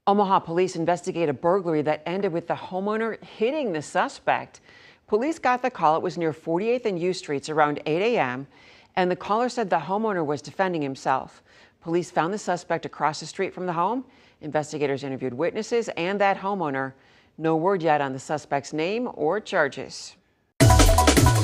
Omaha police investigate a burglary that ended with the homeowner hitting the suspect. Police got the call. It was near 48th and U Streets around 8 a.m. and the caller said the homeowner was defending himself. Police found the suspect across the street from the home. Investigators interviewed witnesses and that homeowner. No word yet on the suspect's name or charges.